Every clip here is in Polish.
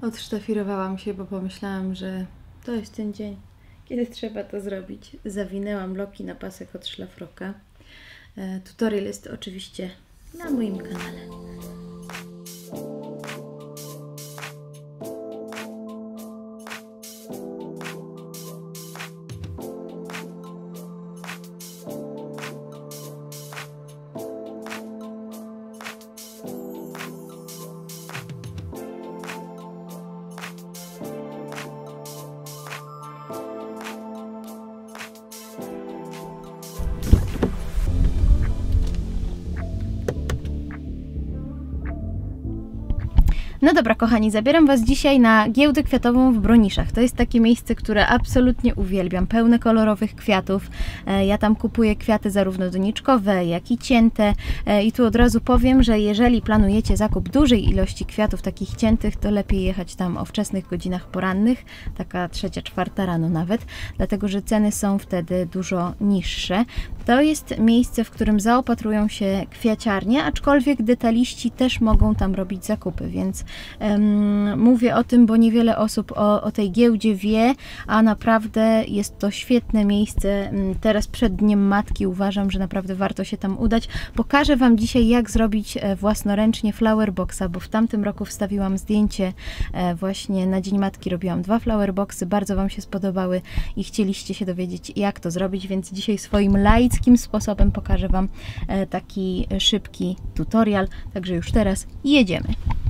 Odsztafirowałam się, bo pomyślałam, że to jest ten dzień, kiedy trzeba to zrobić. Zawinęłam loki na pasek od szlafroka. Tutorial jest oczywiście na moim kanale. No dobra, kochani, zabieram Was dzisiaj na giełdę kwiatową w Broniszach. To jest takie miejsce, które absolutnie uwielbiam. Pełne kolorowych kwiatów. Ja tam kupuję kwiaty zarówno doniczkowe, jak i cięte. I tu od razu powiem, że jeżeli planujecie zakup dużej ilości kwiatów takich ciętych, to lepiej jechać tam o wczesnych godzinach porannych, taka 3-4 rano nawet, dlatego że ceny są wtedy dużo niższe. To jest miejsce, w którym zaopatrują się kwiaciarnie, aczkolwiek detaliści też mogą tam robić zakupy, więc mówię o tym, bo niewiele osób o tej giełdzie wie, a naprawdę jest to świetne miejsce. Teraz przed Dniem Matki uważam, że naprawdę warto się tam udać. Pokażę Wam dzisiaj, jak zrobić własnoręcznie flowerboxa, bo w tamtym roku wstawiłam zdjęcie właśnie na Dzień Matki, robiłam 2 flowerboxy, bardzo Wam się spodobały i chcieliście się dowiedzieć, jak to zrobić, więc dzisiaj swoim laickim sposobem pokażę Wam taki szybki tutorial, także już teraz jedziemy.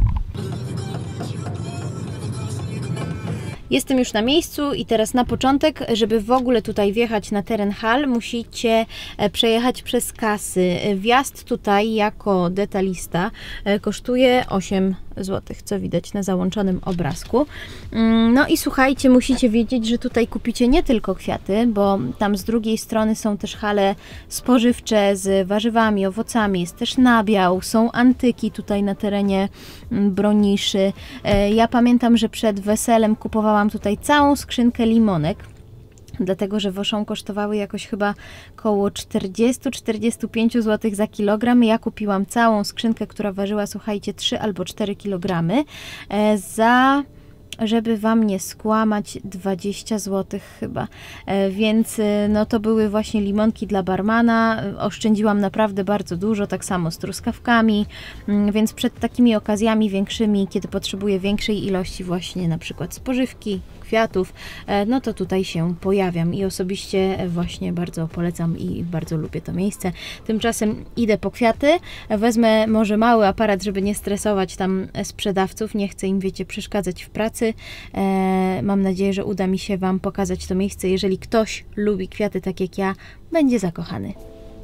Jestem już na miejscu i teraz na początek, żeby w ogóle tutaj wjechać na teren hal, musicie przejechać przez kasy. Wjazd tutaj jako detalista kosztuje 8 zł, co widać na załączonym obrazku. No i słuchajcie, musicie wiedzieć, że tutaj kupicie nie tylko kwiaty, bo tam z drugiej strony są też hale spożywcze z warzywami, owocami, jest też nabiał, są antyki tutaj na terenie Broniszy. Ja pamiętam, że przed weselem kupowałam tutaj całą skrzynkę limonek, dlatego że w Auchan kosztowały jakoś chyba około 40-45 zł za kilogram. Ja kupiłam całą skrzynkę, która ważyła, słuchajcie, 3 albo 4 kg za, żeby Wam nie skłamać, 20 zł chyba, więc no to były właśnie limonki dla barmana. Oszczędziłam naprawdę bardzo dużo, tak samo z truskawkami, więc przed takimi okazjami większymi, kiedy potrzebuję większej ilości właśnie na przykład spożywki, kwiatów, no to tutaj się pojawiam i osobiście właśnie bardzo polecam i bardzo lubię to miejsce. Tymczasem idę po kwiaty, wezmę może mały aparat, żeby nie stresować tam sprzedawców, nie chcę im, wiecie, przeszkadzać w pracy. Mam nadzieję, że uda mi się Wam pokazać to miejsce. Jeżeli ktoś lubi kwiaty tak jak ja, będzie zakochany.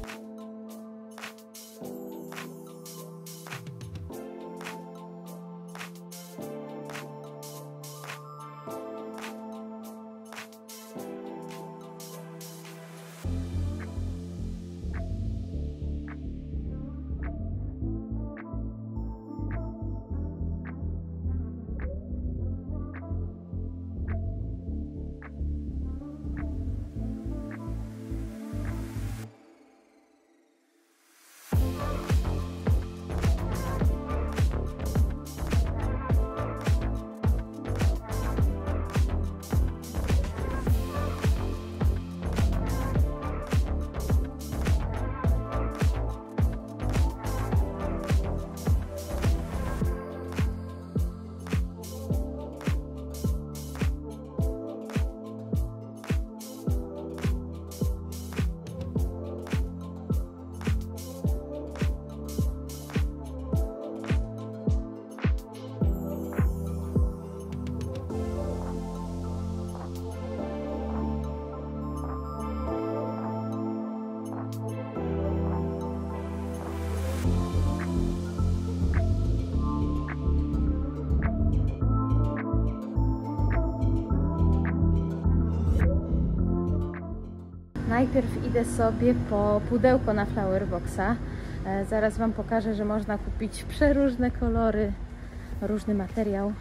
Najpierw idę sobie po pudełko na flowerboxa. Zaraz Wam pokażę, że można kupić przeróżne kolory, różny materiał.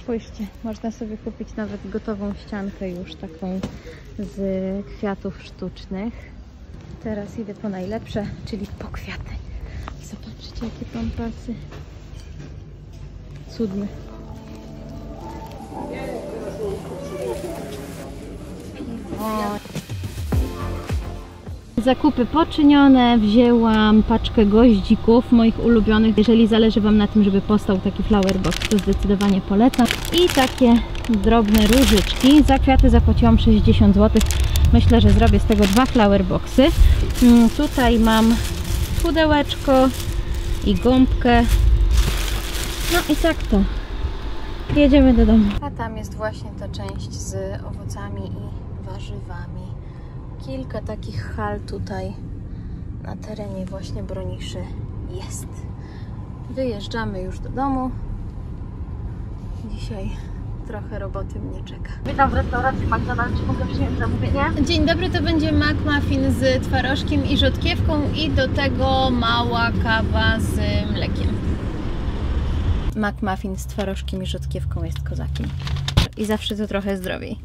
Spójrzcie, można sobie kupić nawet gotową ściankę już taką z kwiatów sztucznych. Teraz idę po najlepsze, czyli po kwiaty. Zobaczcie, jakie pampasy. Cudne. O. Zakupy poczynione, wzięłam paczkę goździków moich ulubionych. Jeżeli zależy Wam na tym, żeby powstał taki flower box, to zdecydowanie polecam. I takie drobne różyczki. Za kwiaty zapłaciłam 60 zł. Myślę, że zrobię z tego 2 flower boxy. Tutaj mam pudełeczko i gąbkę. No i tak to. Jedziemy do domu. A tam jest właśnie ta część z owocami i warzywami. Kilka takich hal tutaj na terenie właśnie Broniszy jest. Wyjeżdżamy już do domu. Dzisiaj trochę roboty mnie czeka. Witam w restauracji McDonald's. Czy mogę przyjąć zamówienie? Dzień dobry, to będzie McMuffin z twarożkiem i rzodkiewką i do tego mała kawa z mlekiem. McMuffin z twarożkiem i rzodkiewką jest kozakiem. I zawsze to trochę zdrowiej.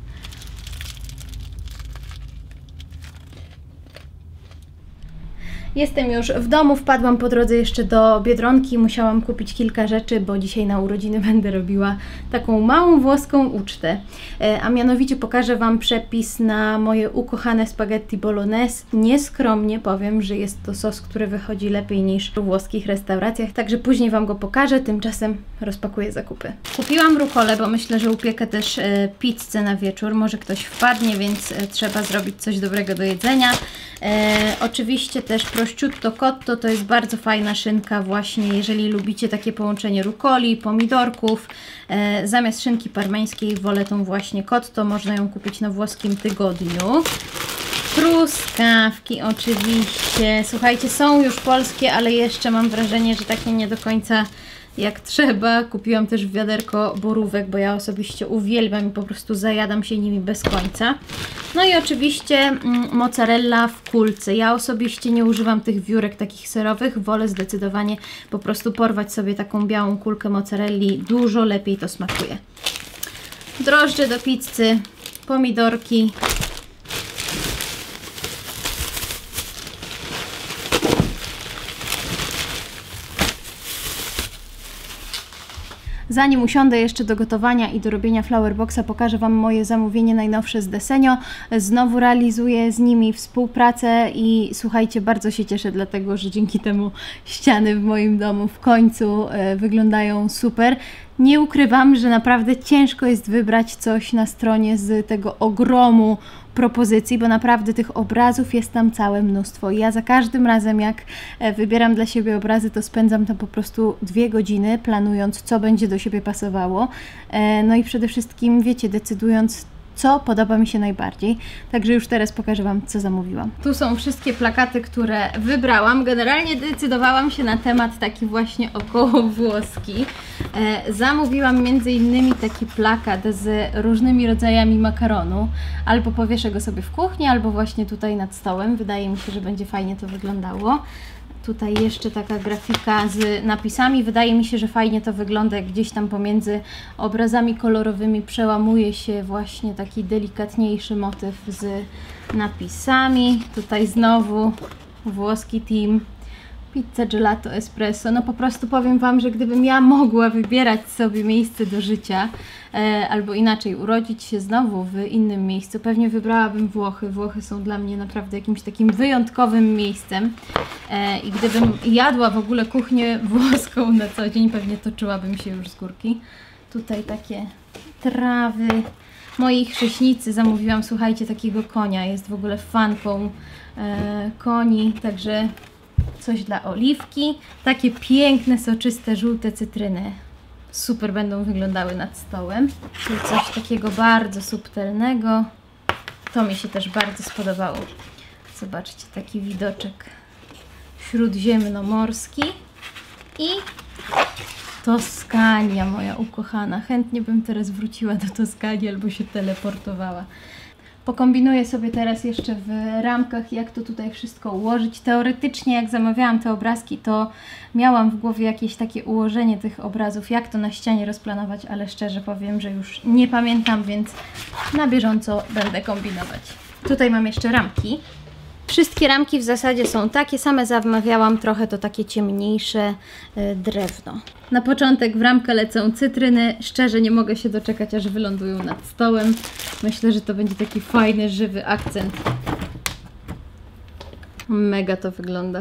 Jestem już w domu, wpadłam po drodze jeszcze do Biedronki, musiałam kupić kilka rzeczy, bo dzisiaj na urodziny będę robiła taką małą włoską ucztę. A mianowicie pokażę Wam przepis na moje ukochane spaghetti bolognese. Nieskromnie powiem, że jest to sos, który wychodzi lepiej niż w włoskich restauracjach, także później Wam go pokażę, tymczasem rozpakuję zakupy. Kupiłam rukolę, bo myślę, że upiekę też pizzę na wieczór, może ktoś wpadnie, więc trzeba zrobić coś dobrego do jedzenia. Oczywiście też prosciutto cotto, to jest bardzo fajna szynka właśnie, jeżeli lubicie takie połączenie rukoli, pomidorków. Zamiast szynki parmeńskiej wolę tą właśnie cotto, można ją kupić na włoskim tygodniu. Truskawki oczywiście, słuchajcie, są już polskie, ale jeszcze mam wrażenie, że takie nie do końca jak trzeba. Kupiłam też wiaderko borówek, bo ja osobiście uwielbiam i po prostu zajadam się nimi bez końca. No i oczywiście mozzarella w kulce. Ja osobiście nie używam tych wiórek takich serowych, wolę zdecydowanie po prostu porwać sobie taką białą kulkę mozzarelli, dużo lepiej to smakuje. Drożdże do pizzy, pomidorki. Zanim usiądę jeszcze do gotowania i do robienia flower boxa, pokażę Wam moje zamówienie najnowsze z Desenio. Znowu realizuję z nimi współpracę i słuchajcie, bardzo się cieszę, dlatego że dzięki temu ściany w moim domu w końcu wyglądają super. Nie ukrywam, że naprawdę ciężko jest wybrać coś na stronie z tego ogromu propozycji, bo naprawdę tych obrazów jest tam całe mnóstwo. I ja za każdym razem, jak wybieram dla siebie obrazy, to spędzam tam po prostu 2 godziny, planując, co będzie do siebie pasowało. No i przede wszystkim, wiecie, decydując, co podoba mi się najbardziej. Także już teraz pokażę Wam, co zamówiłam. Tu są wszystkie plakaty, które wybrałam. Generalnie decydowałam się na temat taki właśnie około włoski. Zamówiłam m.in. taki plakat z różnymi rodzajami makaronu. Albo powieszę go sobie w kuchni, albo właśnie tutaj nad stołem. Wydaje mi się, że będzie fajnie to wyglądało. Tutaj jeszcze taka grafika z napisami. Wydaje mi się, że fajnie to wygląda, jak gdzieś tam pomiędzy obrazami kolorowymi przełamuje się właśnie taki delikatniejszy motyw z napisami. Tutaj znowu włoski team. Pizza, gelato, espresso. No po prostu powiem Wam, że gdybym ja mogła wybierać sobie miejsce do życia, albo inaczej, urodzić się znowu w innym miejscu, pewnie wybrałabym Włochy. Włochy są dla mnie naprawdę jakimś takim wyjątkowym miejscem. I gdybym jadła w ogóle kuchnię włoską na co dzień, pewnie toczyłabym się już z górki. Tutaj takie trawy. Mojej chrześnicy zamówiłam, słuchajcie, takiego konia. Jest w ogóle fanką koni, także coś dla Oliwki. Takie piękne, soczyste, żółte cytryny. Super będą wyglądały nad stołem. Czyli coś takiego bardzo subtelnego. To mi się też bardzo spodobało. Zobaczcie, taki widoczek śródziemnomorski. I Toskania, moja ukochana. Chętnie bym teraz wróciła do Toskanii albo się teleportowała. Pokombinuję sobie teraz jeszcze w ramkach, jak to tutaj wszystko ułożyć. Teoretycznie, jak zamawiałam te obrazki, to miałam w głowie jakieś takie ułożenie tych obrazów, jak to na ścianie rozplanować, ale szczerze powiem, że już nie pamiętam, więc na bieżąco będę kombinować. Tutaj mam jeszcze ramki. Wszystkie ramki w zasadzie są takie same, zamawiałam trochę to takie ciemniejsze drewno. Na początek w ramkę lecą cytryny. Szczerze nie mogę się doczekać, aż wylądują nad stołem. Myślę, że to będzie taki fajny, żywy akcent. Mega to wygląda.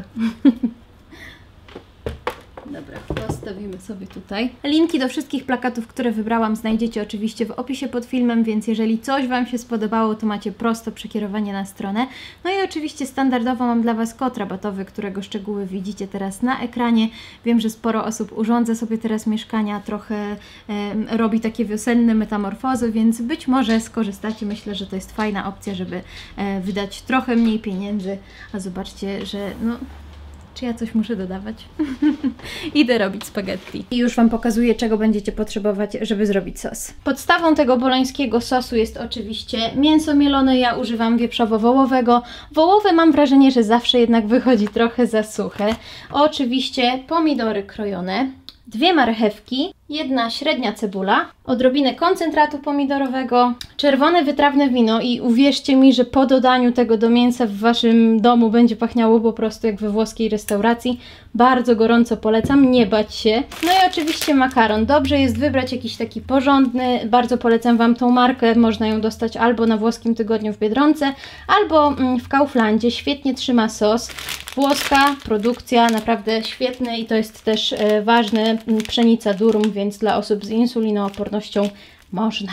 Dobra, postawimy sobie tutaj. Linki do wszystkich plakatów, które wybrałam, znajdziecie oczywiście w opisie pod filmem, więc jeżeli coś Wam się spodobało, to macie prosto przekierowanie na stronę. No i oczywiście standardowo mam dla Was kod rabatowy, którego szczegóły widzicie teraz na ekranie. Wiem, że sporo osób urządza sobie teraz mieszkania, trochę robi takie wiosenne metamorfozy, więc być może skorzystacie. Myślę, że to jest fajna opcja, żeby wydać trochę mniej pieniędzy, a zobaczcie, że no... Czy ja coś muszę dodawać? Idę robić spaghetti. I już Wam pokazuję, czego będziecie potrzebować, żeby zrobić sos. Podstawą tego bolońskiego sosu jest oczywiście mięso mielone. Ja używam wieprzowo-wołowego. Wołowe mam wrażenie, że zawsze jednak wychodzi trochę za suche. Oczywiście pomidory krojone, 2 marchewki, 1 średnia cebula, odrobinę koncentratu pomidorowego, czerwone wytrawne wino i uwierzcie mi, że po dodaniu tego do mięsa w Waszym domu będzie pachniało po prostu jak we włoskiej restauracji. Bardzo gorąco polecam, nie bać się. No i oczywiście makaron. Dobrze jest wybrać jakiś taki porządny. Bardzo polecam Wam tą markę. Można ją dostać albo na Włoskim Tygodniu w Biedronce, albo w Kauflandzie. Świetnie trzyma sos. Włoska produkcja, naprawdę świetny i to jest też ważne, pszenica durum, więc dla osób z insulinoopornością można.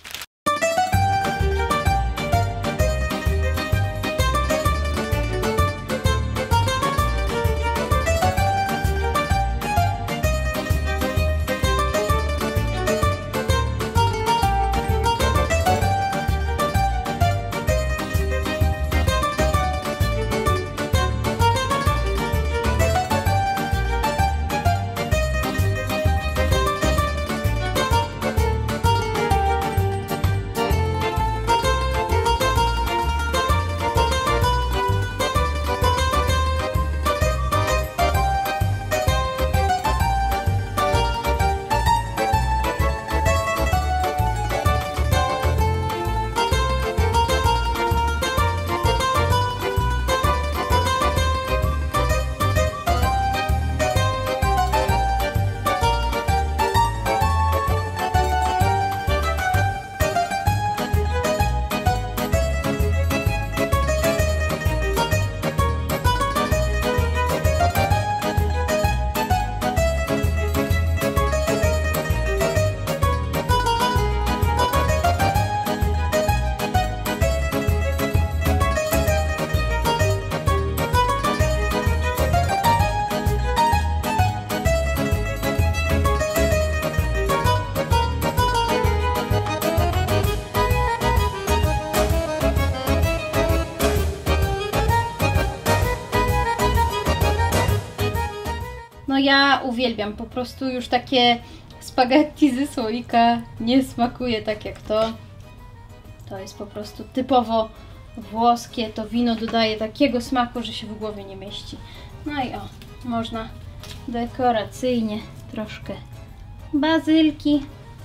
No ja uwielbiam, po prostu już takie spaghetti ze słoika nie smakuje tak jak to. To jest po prostu typowo włoskie, to wino dodaje takiego smaku, że się w głowie nie mieści. No i o, można dekoracyjnie troszkę bazylki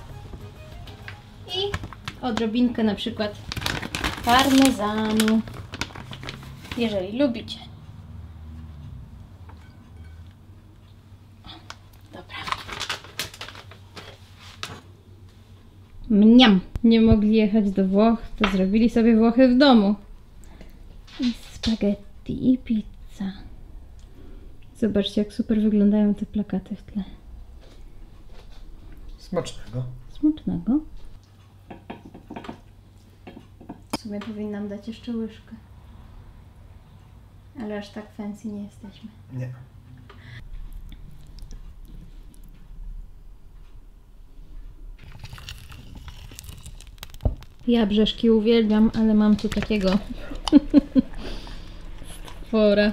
i odrobinkę na przykład parmezanu, jeżeli lubicie. Dobra. Mniam! Nie mogli jechać do Włoch, to zrobili sobie Włochy w domu. I spaghetti, i pizza. Zobaczcie, jak super wyglądają te plakaty w tle. Smacznego. Smacznego. W sumie powinnam dać jeszcze łyżkę. Ale aż tak fancy nie jesteśmy. Nie. Ja brzeszki uwielbiam, ale mam tu takiego stwora.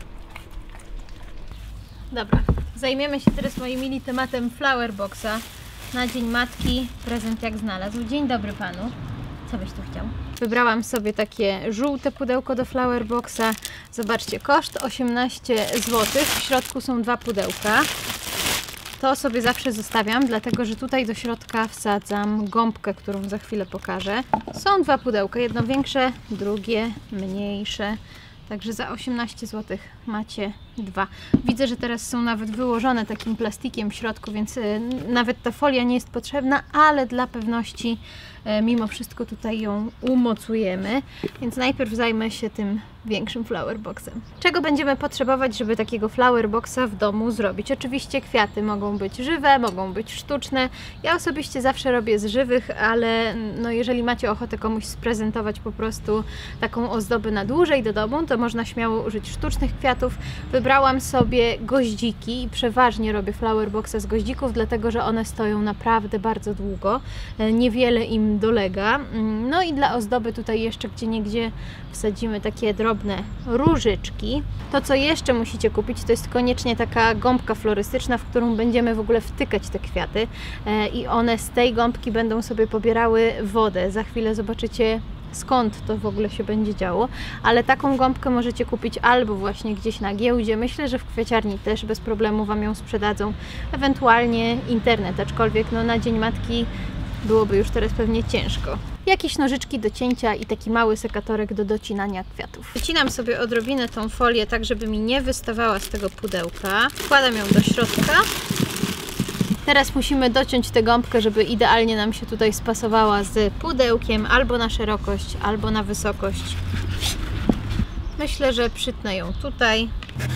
Dobra, zajmiemy się teraz moim mini tematem Flower Boxa na Dzień Matki. Prezent jak znalazł. Dzień dobry panu. Co byś tu chciał? Wybrałam sobie takie żółte pudełko do flower boxa. Zobaczcie, koszt 18 zł. W środku są 2 pudełka. To sobie zawsze zostawiam, dlatego że tutaj do środka wsadzam gąbkę, którą za chwilę pokażę. Są 2 pudełka, jedno większe, drugie mniejsze. Także za 18 zł macie 2. Widzę, że teraz są nawet wyłożone takim plastikiem w środku, więc nawet ta folia nie jest potrzebna, ale dla pewności mimo wszystko tutaj ją umocujemy. Więc najpierw zajmę się tym większym flower boxem. Czego będziemy potrzebować, żeby takiego flower boxa w domu zrobić? Oczywiście kwiaty mogą być żywe, mogą być sztuczne. Ja osobiście zawsze robię z żywych, ale no jeżeli macie ochotę komuś sprezentować po prostu taką ozdobę na dłużej do domu, to można śmiało użyć sztucznych kwiatów. Wybrałam sobie goździki i przeważnie robię flower boxa z goździków, dlatego że one stoją naprawdę bardzo długo. Niewiele im dolega. No i dla ozdoby tutaj jeszcze gdzieniegdzie wsadzimy takie drobne różyczki. To, co jeszcze musicie kupić, to jest koniecznie taka gąbka florystyczna, w którą będziemy w ogóle wtykać te kwiaty i one z tej gąbki będą sobie pobierały wodę. Za chwilę zobaczycie, skąd to w ogóle się będzie działo, ale taką gąbkę możecie kupić albo właśnie gdzieś na giełdzie, myślę, że w kwieciarni też bez problemu Wam ją sprzedadzą, ewentualnie internet, aczkolwiek no, na Dzień Matki byłoby już teraz pewnie ciężko. Jakieś nożyczki do cięcia i taki mały sekatorek do docinania kwiatów. Wycinam sobie odrobinę tą folię, tak żeby mi nie wystawała z tego pudełka. Wkładam ją do środka. Teraz musimy dociąć tę gąbkę, żeby idealnie nam się tutaj spasowała z pudełkiem, albo na szerokość, albo na wysokość. Myślę, że przytnę ją tutaj.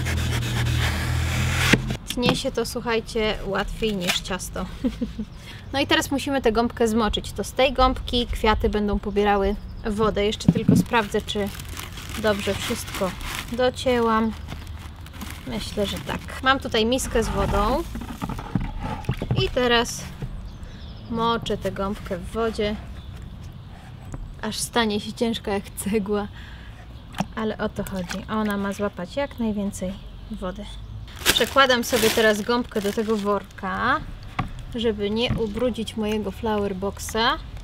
Zniesie to, słuchajcie, łatwiej niż ciasto. No i teraz musimy tę gąbkę zmoczyć. To z tej gąbki kwiaty będą pobierały wodę. Jeszcze tylko sprawdzę, czy dobrze wszystko docięłam. Myślę, że tak. Mam tutaj miskę z wodą. I teraz moczę tę gąbkę w wodzie, aż stanie się ciężka jak cegła. Ale o to chodzi. Ona ma złapać jak najwięcej wody. Przekładam sobie teraz gąbkę do tego worka, żeby nie ubrudzić mojego flower boxa.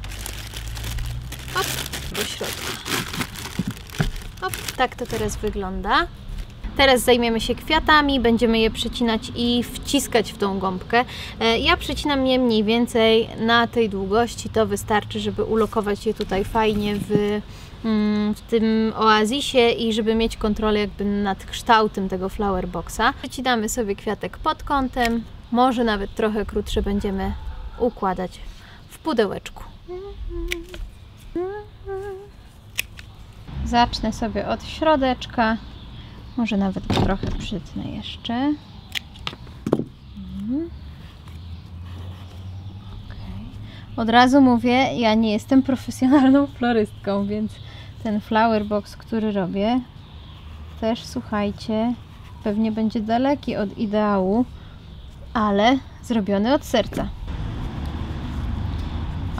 Hop, do środka. Hop, tak to teraz wygląda. Teraz zajmiemy się kwiatami, będziemy je przycinać i wciskać w tą gąbkę. Ja przycinam je mniej więcej na tej długości, to wystarczy, żeby ulokować je tutaj fajnie w tym oazisie i żeby mieć kontrolę jakby nad kształtem tego flower boxa. Przycinamy sobie kwiatek pod kątem, może nawet trochę krótsze będziemy układać w pudełeczku. Zacznę sobie od środeczka. Może nawet trochę przytnę jeszcze. Okay. Od razu mówię, ja nie jestem profesjonalną florystką, więc ten flower box, który robię, też słuchajcie, pewnie będzie daleki od ideału, ale zrobiony od serca. O.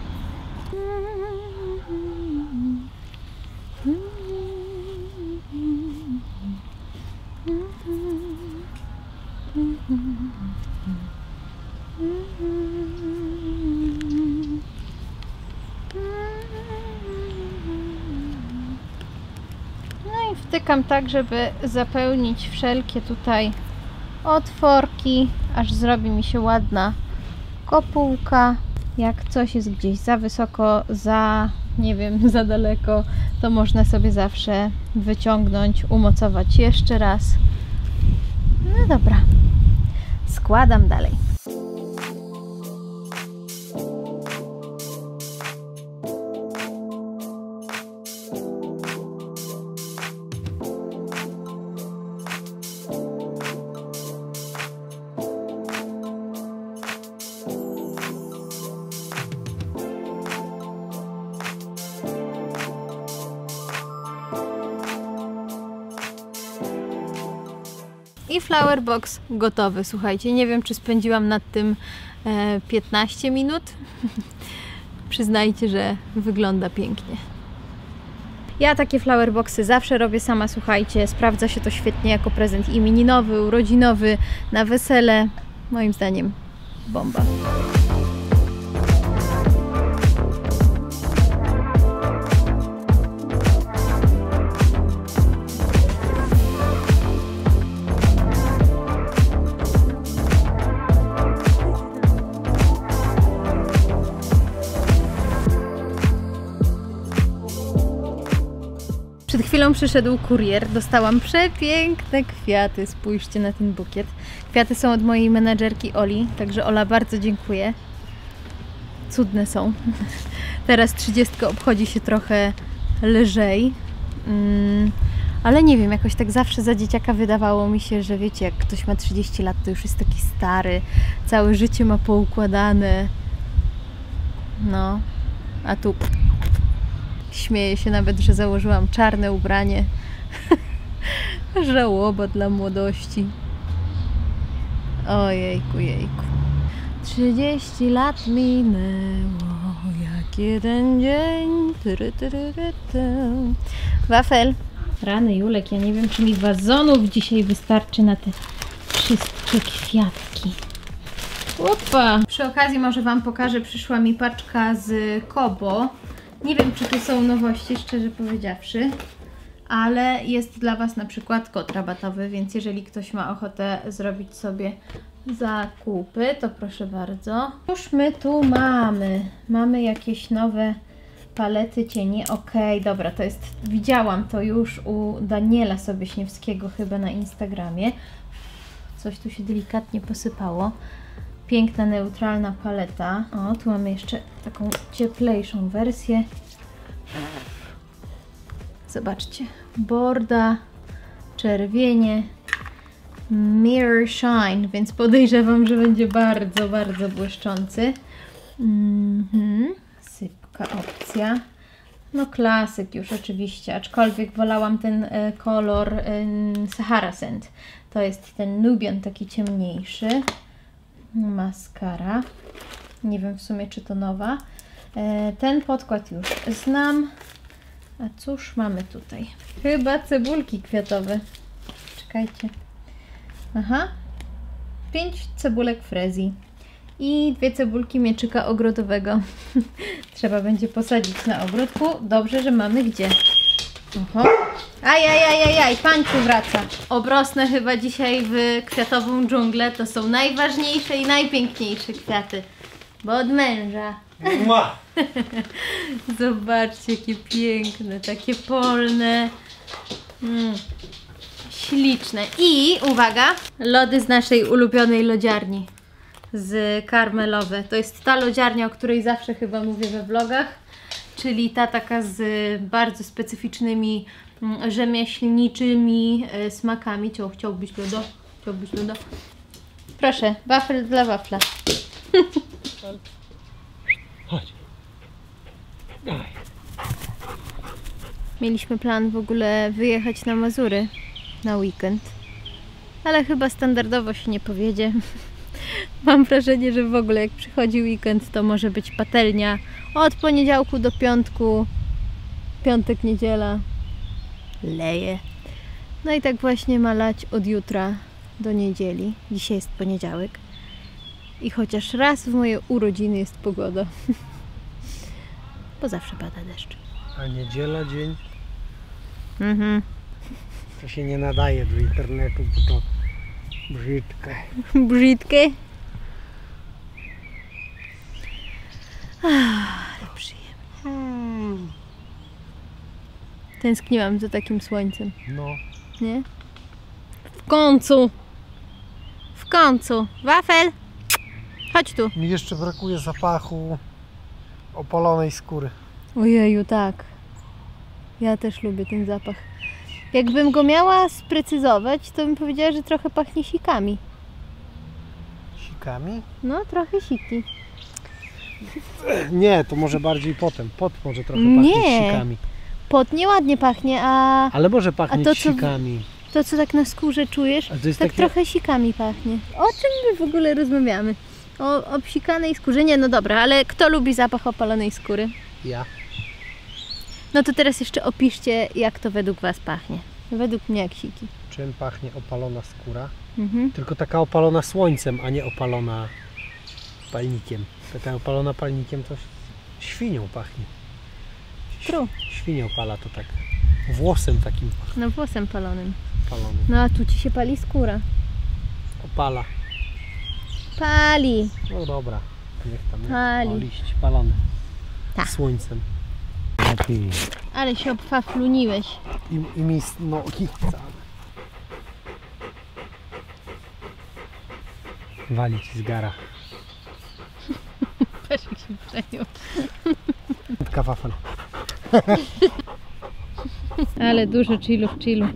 No i wtykam tak, żeby zapełnić wszelkie tutaj otworki, aż zrobi mi się ładna kopułka. Jak coś jest gdzieś za wysoko, nie wiem, za daleko, to można sobie zawsze wyciągnąć, umocować jeszcze raz. No dobra, składam dalej. I flower box gotowy, słuchajcie, nie wiem, czy spędziłam nad tym 15 minut. Przyznajcie, że wygląda pięknie. Ja takie flower boxy zawsze robię sama, słuchajcie, sprawdza się to świetnie jako prezent imieninowy, urodzinowy, na wesele. Moim zdaniem bomba. chwilą przyszedł kurier. Dostałam przepiękne kwiaty. Spójrzcie na ten bukiet. Kwiaty są od mojej menadżerki Oli, także Ola, bardzo dziękuję. Cudne są. Teraz 30 obchodzi się trochę lżej. Ale nie wiem, jakoś tak zawsze za dzieciaka wydawało mi się, że wiecie, jak ktoś ma 30 lat, to już jest taki stary, całe życie ma poukładane. No, a tu śmieję się nawet, że założyłam czarne ubranie. Żałoba dla młodości. Ojejku, jejku. 30 lat minęło, jak jeden dzień. Wafel. Rany Julek, ja nie wiem, czy mi wazonów dzisiaj wystarczy na te wszystkie kwiatki. Opa! Przy okazji może Wam pokażę, przyszła mi paczka z Kobo. Nie wiem, czy to są nowości, szczerze powiedziawszy, ale jest dla Was na przykład kod rabatowy, więc jeżeli ktoś ma ochotę zrobić sobie zakupy, to proszę bardzo. Cóż my tu mamy? Mamy jakieś nowe palety cieni. Okej, dobra, to jest, widziałam to już u Daniela Sobieśniewskiego chyba na Instagramie. Coś tu się delikatnie posypało. Piękna, neutralna paleta. O, tu mamy jeszcze taką cieplejszą wersję. Zobaczcie. Borda, czerwienie, Mirror Shine, więc podejrzewam, że będzie bardzo, bardzo błyszczący. Sypka opcja. No klasyk już oczywiście, aczkolwiek wolałam ten kolor Sahara Scent. To jest ten Nubian, taki ciemniejszy. Maskara. Nie wiem w sumie, czy to nowa. Ten podkład już znam. A cóż mamy tutaj? Chyba cebulki kwiatowe. Czekajcie. Aha. 5 cebulek Frezji. I 2 cebulki mieczyka ogrodowego. Trzeba będzie posadzić na ogródku. Dobrze, że mamy gdzie. Oho. Ajajajajaj, pańku wraca. Obrosnę chyba dzisiaj w kwiatową dżunglę. To są najważniejsze i najpiękniejsze kwiaty. Bo od męża. Zobaczcie, jakie piękne, takie polne. Śliczne. I uwaga, lody z naszej ulubionej lodziarni. Z karmelowe. To jest ta lodziarnia, o której zawsze chyba mówię we vlogach. Czyli ta taka z bardzo specyficznymi rzemieślniczymi smakami. Chciałbyś lodo? Chciałbyś lodo? Proszę, wafel dla wafla. Chodź. Dawaj. Mieliśmy plan w ogóle wyjechać na Mazury na weekend. Ale chyba standardowo się nie powiedzie. Mam wrażenie, że w ogóle jak przychodzi weekend, to może być patelnia od poniedziałku do piątku. Piątek, niedziela. Leje. No i tak właśnie ma lać od jutra do niedzieli. Dzisiaj jest poniedziałek. I chociaż raz w moje urodziny jest pogoda. Bo zawsze pada deszcz. A niedziela, dzień? To się nie nadaje do internetu, bo to brzydkie. Brzydkie? Ale przyjemnie. Tęskniłam za takim słońcem. No. Nie? W końcu! W końcu! Wafel! Chodź tu. Mi jeszcze brakuje zapachu opalonej skóry. Ojeju, tak. Ja też lubię ten zapach. Jakbym go miała sprecyzować, to bym powiedziała, że trochę pachnie sikami. Sikami? No, trochę siki. Nie, to może bardziej potem. Pot może trochę pachnieć sikami. Pot nieładnie pachnie, a... Ale może pachnieć to, co... sikami. To, co tak na skórze czujesz, to jest tak takie... trochę sikami pachnie. O czym my w ogóle rozmawiamy? O obsikanej skórze? Nie, no dobra, ale kto lubi zapach opalonej skóry? Ja. No to teraz jeszcze opiszcie, jak to według Was pachnie. Według mnie jak siki. Czym pachnie opalona skóra? Mhm. Tylko taka opalona słońcem, a nie opalona palnikiem. Taka opalona palnikiem to świnią pachnie. True. Świnią pala to tak. Włosem takim pachnie. No włosem palonym. Palonym. No a tu Ci się pali skóra. Opala. Pali. No dobra. Niech tam. Pali. O, liść palony. Tak. Słońcem. lepiej. Ale się obfafluniłeś. I mi z nogi wcale. Wali ci z gara. Patrz jak się przejął. Kawafel. Ale dużo chillu w chillu.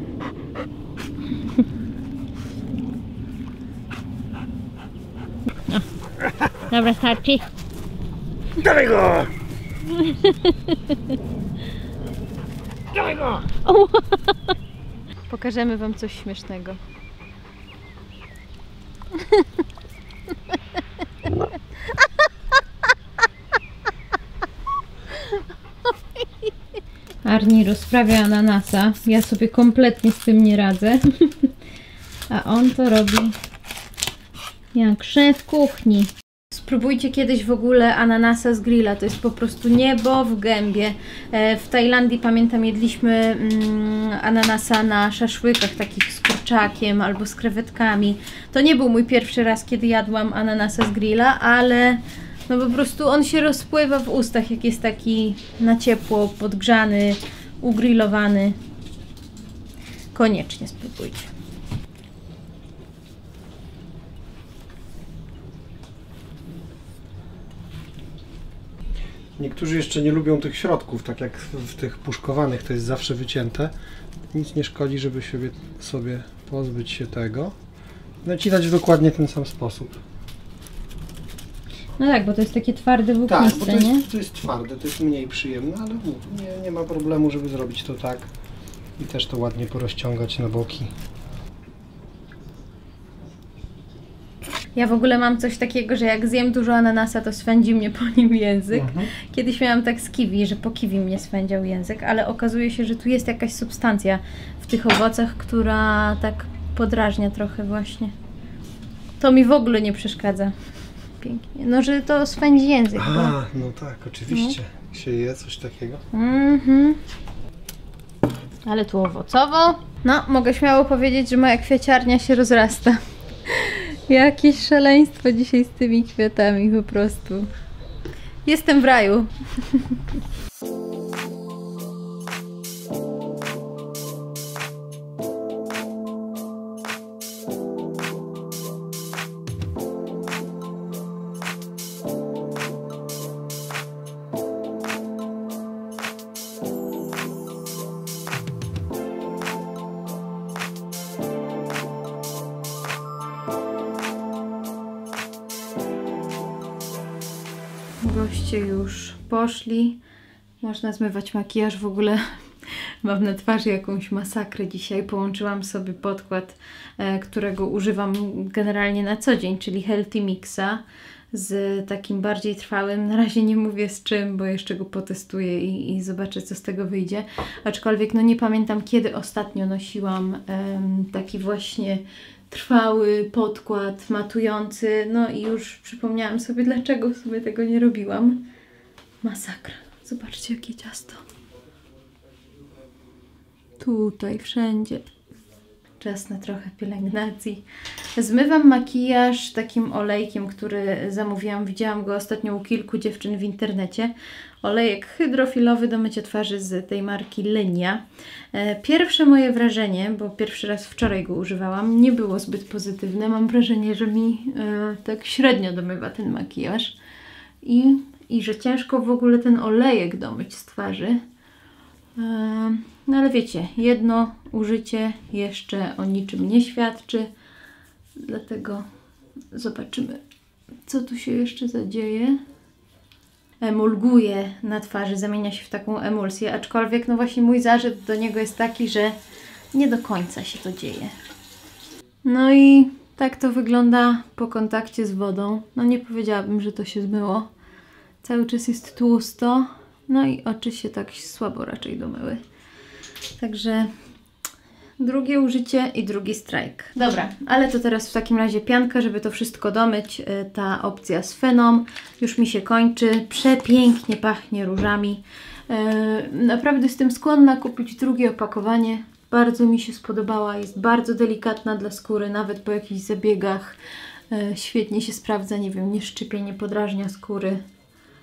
No. Dobra, starczy. Dawaj go! Dawaj go! Pokażemy wam coś śmiesznego. Arni rozprawia ananasa. Ja sobie kompletnie z tym nie radzę. A on to robi jak szef kuchni. Spróbujcie kiedyś w ogóle ananasa z grilla. To jest po prostu niebo w gębie. W Tajlandii, pamiętam, jedliśmy ananasa na szaszłykach takich z kurczakiem albo z krewetkami. To nie był mój pierwszy raz, kiedy jadłam ananasa z grilla, ale no po prostu on się rozpływa w ustach, jak jest taki na ciepło, podgrzany, ugrillowany. Koniecznie spróbujcie. Niektórzy jeszcze nie lubią tych środków, tak jak w tych puszkowanych, to jest zawsze wycięte. Nic nie szkodzi, żeby sobie pozbyć się tego. Nacinać w dokładnie ten sam sposób. No tak, bo to jest takie twarde włókniste, tak, bo nie? to jest twarde, to jest mniej przyjemne, ale nie ma problemu, żeby zrobić to tak. I też to ładnie porozciągać na boki. Ja w ogóle mam coś takiego, że jak zjem dużo ananasa, to swędzi mnie po nim język. Kiedyś miałam tak z kiwi, że po kiwi mnie swędział język, ale okazuje się, że tu jest jakaś substancja w tych owocach, która tak podrażnia trochę właśnie. To mi w ogóle nie przeszkadza. Pięknie. No, że to swędzi język. A, no tak, oczywiście. Się je coś takiego. Ale tu owocowo. No, mogę śmiało powiedzieć, że moja kwiaciarnia się rozrasta. Jakieś szaleństwo dzisiaj z tymi kwiatami po prostu. Jestem w raju. Goście już poszli. Można zmywać makijaż. W ogóle mam na twarzy jakąś masakrę dzisiaj. Połączyłam sobie podkład, którego używam generalnie na co dzień, czyli Healthy Mixa z takim bardziej trwałym. Na razie nie mówię z czym, bo jeszcze go potestuję i zobaczę, co z tego wyjdzie. Aczkolwiek no nie pamiętam, kiedy ostatnio nosiłam taki właśnie trwały podkład matujący, no i już przypomniałam sobie, dlaczego sobie tego nie robiłam. Masakra. Zobaczcie, jakie ciasto. Tutaj, wszędzie. Czas na trochę pielęgnacji. Zmywam makijaż takim olejkiem, który zamówiłam. Widziałam go ostatnio u kilku dziewczyn w internecie. Olejek hydrofilowy do mycia twarzy z tej marki Lenia. Pierwsze moje wrażenie, bo pierwszy raz wczoraj go używałam, nie było zbyt pozytywne. Mam wrażenie, że mi tak średnio domywa ten makijaż. I że ciężko w ogóle ten olejek domyć z twarzy. No ale wiecie, jedno użycie jeszcze o niczym nie świadczy. Dlatego zobaczymy, co tu się jeszcze zadzieje. Emulguje na twarzy, zamienia się w taką emulsję, aczkolwiek no właśnie mój zarzut do niego jest taki, że nie do końca się to dzieje. No i tak to wygląda po kontakcie z wodą. No nie powiedziałabym, że to się zmyło. Cały czas jest tłusto, no i oczy się tak słabo raczej domyły. Także drugie użycie i drugi strajk. Dobra, ale to teraz w takim razie pianka, żeby to wszystko domyć. Ta opcja z feną już mi się kończy. Przepięknie pachnie różami. Naprawdę jestem skłonna kupić drugie opakowanie. Bardzo mi się spodobała. Jest bardzo delikatna dla skóry, nawet po jakichś zabiegach. Świetnie się sprawdza, nie wiem, nie szczypie, nie podrażnia skóry.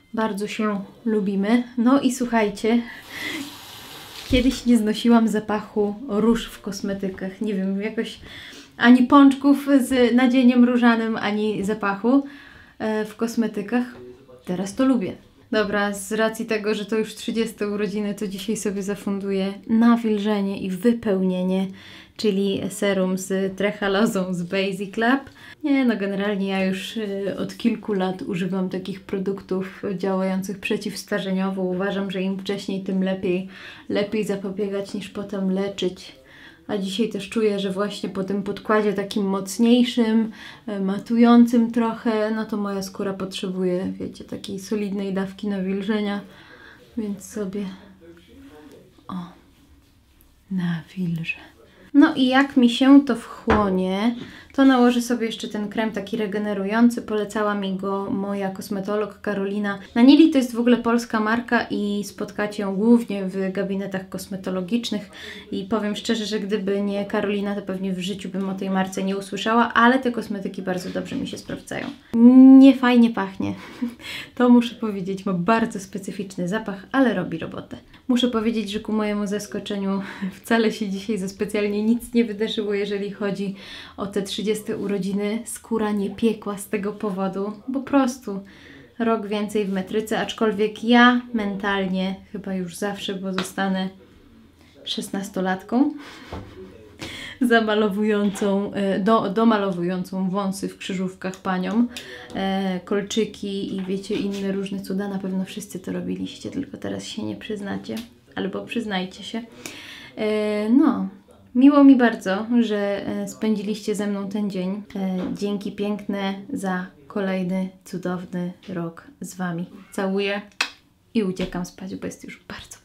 Bardzo się lubimy. No i słuchajcie, kiedyś nie znosiłam zapachu róż w kosmetykach. Nie wiem, jakoś ani pączków z nadzieniem różanym, ani zapachu w kosmetykach. Teraz to lubię. Dobra, z racji tego, że to już 30 urodziny, to dzisiaj sobie zafunduję nawilżenie i wypełnienie, czyli serum z trehalozą z Basic Lab. Nie, no generalnie ja już od kilku lat używam takich produktów działających przeciwstarzeniowo. Uważam, że im wcześniej, tym lepiej zapobiegać niż potem leczyć. A dzisiaj też czuję, że właśnie po tym podkładzie takim mocniejszym, matującym trochę, no to moja skóra potrzebuje, wiecie, takiej solidnej dawki nawilżenia, więc sobie nawilżę. No i jak mi się to wchłonie, to nałożę sobie jeszcze ten krem taki regenerujący. Polecała mi go moja kosmetolog Karolina. Nanieli to jest w ogóle polska marka i spotkacie ją głównie w gabinetach kosmetologicznych. I powiem szczerze, że gdyby nie Karolina, to pewnie w życiu bym o tej marce nie usłyszała, ale te kosmetyki bardzo dobrze mi się sprawdzają. Nie fajnie pachnie. To muszę powiedzieć, ma bardzo specyficzny zapach, ale robi robotę. Muszę powiedzieć, że ku mojemu zaskoczeniu wcale się dzisiaj za specjalnie nic nie wydarzyło, jeżeli chodzi o te 30 urodziny. Skóra nie piekła z tego powodu. Po prostu rok więcej w metryce, aczkolwiek ja mentalnie chyba już zawsze, bo zostanę 16-latką domalowującą wąsy w krzyżówkach paniom, kolczyki i wiecie, inne różne cuda. Na pewno wszyscy to robiliście, tylko teraz się nie przyznacie, albo przyznajcie się. No, miło mi bardzo, że spędziliście ze mną ten dzień. Dzięki piękne za kolejny cudowny rok z Wami. Całuję i uciekam spać, bo jest już bardzo